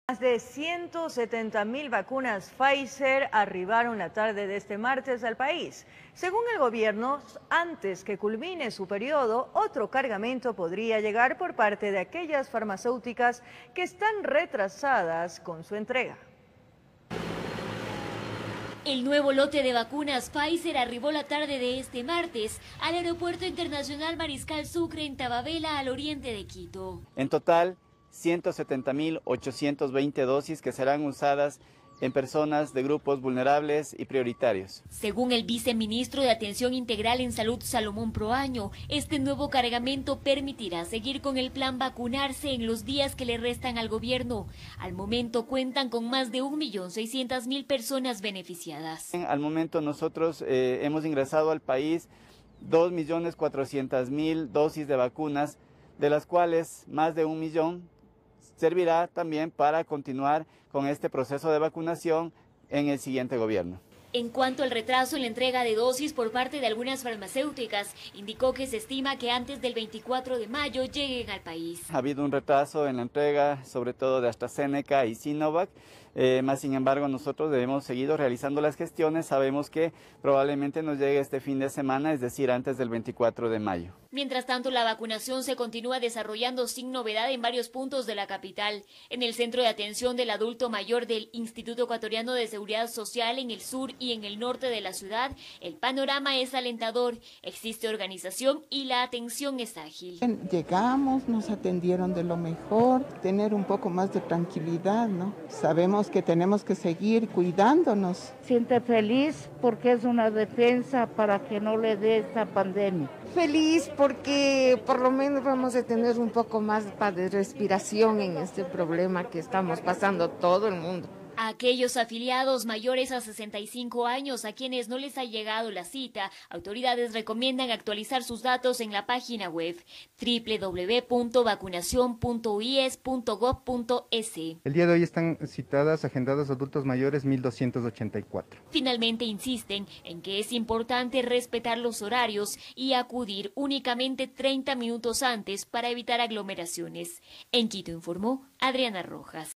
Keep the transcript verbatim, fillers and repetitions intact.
Más de ciento setenta mil vacunas Pfizer arribaron la tarde de este martes al país. Según el gobierno, antes que culmine su periodo, otro cargamento podría llegar por parte de aquellas farmacéuticas que están retrasadas con su entrega. El nuevo lote de vacunas Pfizer arribó la tarde de este martes al Aeropuerto Internacional Mariscal Sucre en Tababela, al oriente de Quito. En total, ciento setenta mil ochocientas veinte dosis que serán usadas en personas de grupos vulnerables y prioritarios. Según el viceministro de Atención Integral en Salud, Salomón Proaño, este nuevo cargamento permitirá seguir con el plan vacunarse en los días que le restan al gobierno. Al momento cuentan con más de un millón seiscientas mil personas beneficiadas. Al momento nosotros eh, hemos ingresado al país dos millones cuatrocientas mil dosis de vacunas, de las cuales más de un millón servirá también para continuar con este proceso de vacunación en el siguiente gobierno. En cuanto al retraso en la entrega de dosis por parte de algunas farmacéuticas, indicó que se estima que antes del veinticuatro de mayo lleguen al país. Ha habido un retraso en la entrega, sobre todo de AstraZeneca y Sinovac, eh, más sin embargo nosotros debemos seguir realizando las gestiones. Sabemos que probablemente nos llegue este fin de semana, es decir, antes del veinticuatro de mayo. Mientras tanto, la vacunación se continúa desarrollando sin novedad en varios puntos de la capital. En el Centro de Atención del Adulto Mayor del Instituto Ecuatoriano de Seguridad Social en el sur y en el norte de la ciudad, el panorama es alentador. Existe organización y la atención es ágil. Llegamos, nos atendieron de lo mejor, tener un poco más de tranquilidad, ¿no? Sabemos que tenemos que seguir cuidándonos. Siente feliz porque es una defensa para que no le dé esta pandemia. Feliz porque por lo menos vamos a tener un poco más de respiración en este problema que estamos pasando todo el mundo. A aquellos afiliados mayores a sesenta y cinco años a quienes no les ha llegado la cita, autoridades recomiendan actualizar sus datos en la página web doble u doble u doble u punto vacunación punto u i e s punto gob punto es. El día de hoy están citadas, agendadas adultos mayores mil doscientos ochenta y cuatro. Finalmente insisten en que es importante respetar los horarios y acudir únicamente treinta minutos antes para evitar aglomeraciones. En Quito informó Adriana Rojas.